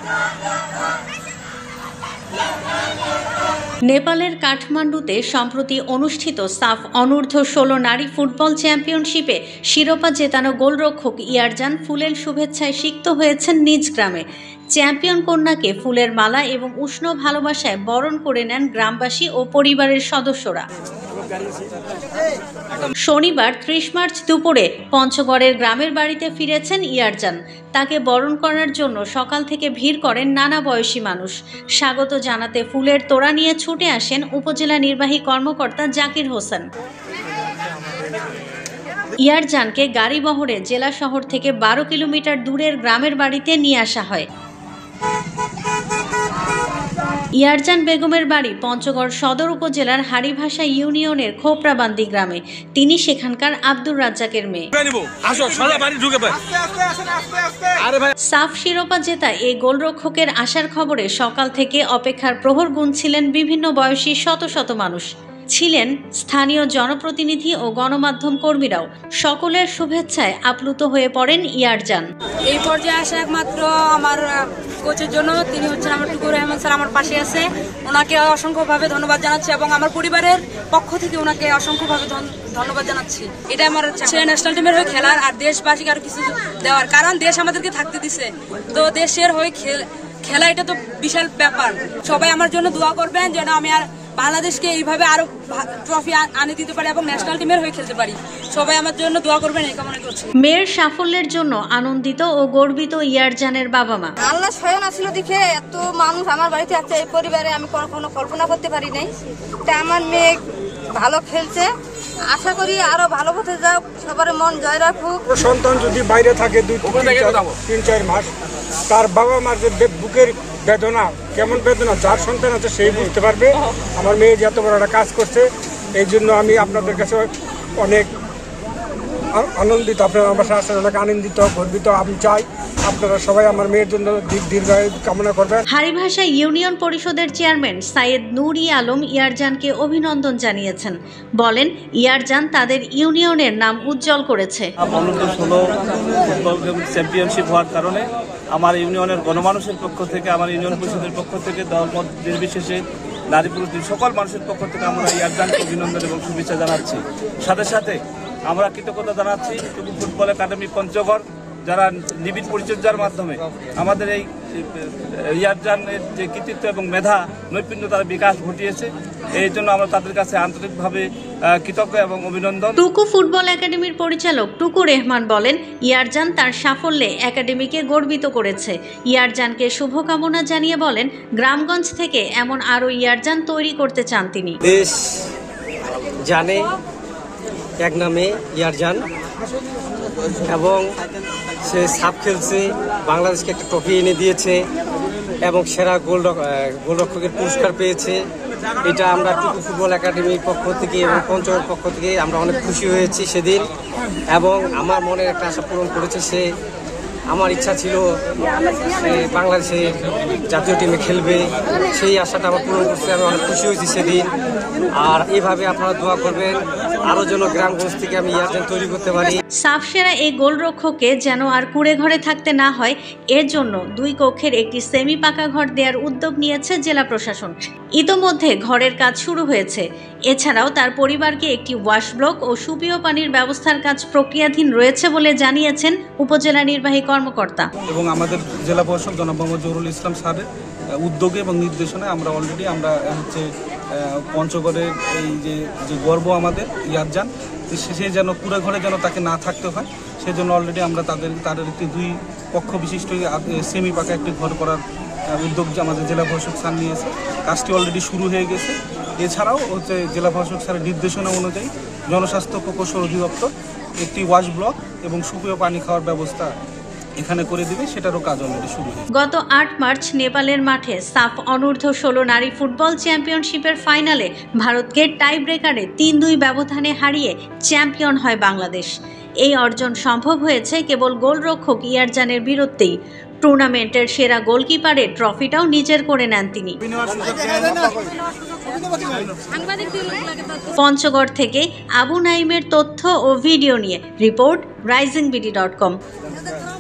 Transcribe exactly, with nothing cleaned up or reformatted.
নেপালের কাঠমান্ডুতে সম্প্রতি অনুষ্ঠিত সাফ অনূর্ধ্ব ষোলো নারী ফুটবল চ্যাম্পিয়নশিপে শিরোপা জেতানো গোলরক্ষক ইয়ারজান ফুলেল শুভেচ্ছায় সিক্ত হয়েছেন নিজ গ্রামে। চ্যাম্পিয়ন কন্যাকে ফুলের মালা এবং উষ্ণ ভালোবাসায় বরণ করে নেন গ্রামবাসী ও পরিবারের সদস্যরা। শনিবার ত্রিশ মার্চ দুপুরে পঞ্চগড়ের গ্রামের বাড়িতে ফিরেছেন ইয়ারজান। তাকে বরণ করার জন্য সকাল থেকে ভিড় করেন নানা বয়সী মানুষ। স্বাগত জানাতে ফুলের তোড়া নিয়ে ছুটে আসেন উপজেলা নির্বাহী কর্মকর্তা জাকির হোসেন। ইয়ারজানকে গাড়ি বহরে জেলা শহর থেকে বারো কিলোমিটার দূরের গ্রামের বাড়িতে নিয়ে আসা হয়। ইয়ারজান বেগমের বাড়ি পঞ্চগড় সদর উপজেলার হাড়িভাষা ইউনিয়নের খোপড়াবান্দি গ্রামে। তিনি সেখানকার আব্দুর রাজ্জাকের মেয়ে। সাফ শিরোপা জেতা এই গোলরক্ষকের আসার খবরে সকাল থেকে অপেক্ষার প্রহর গুনছিলেন বিভিন্ন বয়সী শত শত মানুষ। ছিলেন স্থানীয় জনপ্রতিনিধি ও গণমাধ্যম কর্মীরাও। সকলের শুভেচ্ছায় আপ্লুত হয়ে পড়েন ইয়ারজান। এই পর্যায়ে আসা একমাত্র আমার কোচের জন্য, তিনি হচ্ছেন আমার টুকু রহমান স্যার, আমার পাশে আছে। ওনাকে অসংখ্যভাবে ধন্যবাদ জানাচ্ছি এবং আমার পরিবারের পক্ষ থেকে ওনাকে অসংখ্যভাবে ধন্যবাদ জানাচ্ছি। এটা আমার হচ্ছে ন্যাশনাল টিমের হয়ে খেলার আর দেশবাসীকে আরো কিছু দেওয়ার, কারণ দেশ আমাদেরকে থাকতে দিছে, তো দেশের হয়ে খেলা এটা তো বিশাল ব্যাপার। সবাই আমার জন্য দোয়া করবেন যেন আমি আর বাংলাদেশকে এইভাবে আরো ট্রফি আনে দিতে পারি এবং ন্যাশনাল টিমের হয়ে খেলতে পারি। সবাই আমার জন্য দোয়া করবেন এই কামনা করছি। মেয়ের সাফল্যের জন্য আনন্দিত ও গর্বিত ইয়ারজানের বাবা মা। আল্লাহ স্বয়ং আসলে দেখে এত মানুষ আমার বাড়িতে আছে, এই পরিবারে আমি কখনো কল্পনা করতে পারি নাই। তা আমার মেয়ে ভালো খেলছে, আশা করি আরো ভালো হতে যাও, সবার মন জয় রাখুক। সন্তান যদি বাইরে থাকে দুই তিন চার মাস, তার বাবা মার যে বুকের বেদনা, কেমন বেদনা যার সন্তান আছে সেই বুঝতে পারবে। আমার মেয়ে যে এত বড় একটা কাজ করছে, এই জন্য আমি আপনাদের কাছে অনেক আনন্দিত। আপনারা আমার সাথে অনেক আনন্দিত, গর্বিত। আমি চাই আপনারা সবাই আমার মেয়ের জন্য দীর্ঘায়ু কামনা করবেন। হাড়িভাষা ইউনিয়ন পরিষদের চেয়ারম্যান সাইয়েদ নুর ই আলম ইয়ারজানকে অভিনন্দন জানিয়েছেন। বলেন, ইয়ারজান তাদের ইউনিয়নের নাম উজ্জ্বল করেছে। অনূর্ধ্ব ষোলো ফুটবল চ্যাম্পিয়নশিপ হওয়ার কারণে আমার ইউনিয়নের গণমানুষের পক্ষ থেকে, আমার ইউনিয়ন পরিষদের পক্ষ থেকে, দলমত নির্বিশেষে নারী পুরুষ সকল মানুষের পক্ষ থেকে আমরা ইয়ারজানকে অভিনন্দন এবং শুভেচ্ছা জানাচ্ছি। সাথে সাথে আমরা কৃতজ্ঞতা জানাচ্ছি টুকু ফুটবল একাডেমি পঞ্চগড়, যারা নিবিড় পরিচর্যার মাধ্যমে আমাদের এই ইয়ারজানের যে কৃতিত্ব এবং মেধা নৈপুণ্য তার বিকাশ ঘটিয়েছে, এই জন্য আমরা তাদের কাছে আন্তরিকভাবে কৃতজ্ঞ এবং অভিনন্দন। টুকু ফুটবল একাডেমির পরিচালক টুকু রহমান বলেন, ইয়ারজান তার সাফল্যে একাডেমিকে গর্বিত করেছে। ইয়ারজানকে শুভকামনা জানিয়ে বলেন, গ্রামগঞ্জ থেকে এমন আরো ইয়ারজান তৈরি করতে চান তিনি। দেশ জানে এক নামে ইয়ারজান, এবং সে সাফ খেলছে, বাংলাদেশকে একটা ট্রফি এনে দিয়েছে এবং সেরা গোল গোলরক্ষকের পুরস্কার পেয়েছে। এটা আমরা টুকু ফুটবল একাডেমির পক্ষ থেকে এবং পঞ্চগড়ের পক্ষ থেকে আমরা অনেক খুশি হয়েছি সেদিন, এবং আমার মনের একটা আশা পূরণ করেছে সে। আমার ইচ্ছা ছিল সে বাংলাদেশে জাতীয় টিমে খেলবে, সেই আশাটা আমার পূরণ করছে। আমি অনেক খুশি হয়েছি সেদিন। আর এইভাবে আপনারা দোয়া করবেন আরো যেন গ্রামগঞ্জ থেকে আমি ইয়ারজান তৈরি করতে পারি। সাফ সেরা এই গোলরক্ষককে যেন আর কুড়ে ঘরে থাকতে না হয়, এর জন্য দুই কক্ষের একটি সেমি পাকা ঘর দেওয়ার উদ্যোগ নিয়েছে জেলা প্রশাসন। ইতোমধ্যে ঘরের কাজ শুরু হয়েছে। এছাড়াও তার পরিবারকে একটি ওয়াশ ব্লক ও সুপেয় পানির ব্যবস্থার কাজ প্রক্রিয়াধীন রয়েছে বলে জানিয়েছেন উপজেলা নির্বাহী কর্মকর্তা। এবং আমাদের জেলা প্রশাসক জনাব মোহাম্মদ জহুরুল ইসলাম স্যারের উদ্যোগে এবং নির্দেশনায় আমরা অলরেডি আমরা হচ্ছে পঞ্চগড়ের এই যে যে গর্ব আমাদের ইয়ারজান, সে যেন পুরো ঘরে যেন তাকে না থাকতে হয়, সেজন্য অলরেডি আমরা তাদের তাদের একটি দুই পক্ষ বিশিষ্ট সেমি পাকা একটি ঘর করার উদ্যোগ আমাদের জেলা প্রশাসক স্যার নিয়েছে। কাজটি অলরেডি শুরু হয়ে গেছে। এছাড়াও হচ্ছে জেলা প্রশাসক স্যারের নির্দেশনা অনুযায়ী জনস্বাস্থ্য প্রকৌশল অধিদপ্তর একটি ওয়াশ ব্লক এবং সুপেয় পানি খাওয়ার ব্যবস্থা এখানে করে দিবে, সেটারও কাজ অলরেডি শুরু হয়েছে। গত আট মার্চ নেপালের মাঠে সাফ অনূর্ধ্ব ষোলো নারী ফুটবল চ্যাম্পিয়নশিপের ফাইনালে ভারতকে টাই ব্রেকারে তিন দুই ব্যবধানে হারিয়ে চ্যাম্পিয়ন হয় বাংলাদেশ। এই অর্জন সম্ভব হয়েছে কেবল গোলরক্ষক ইয়ারজানের বীরত্বেই। টুর্নামেন্টের সেরা গোলকিপারের ট্রফিটাও নিজের করে নেন তিনি। পঞ্চগড় থেকে আবু নাইমের তথ্য ও ভিডিও নিয়ে রিপোর্ট রাইজিং বিডি ডট কম।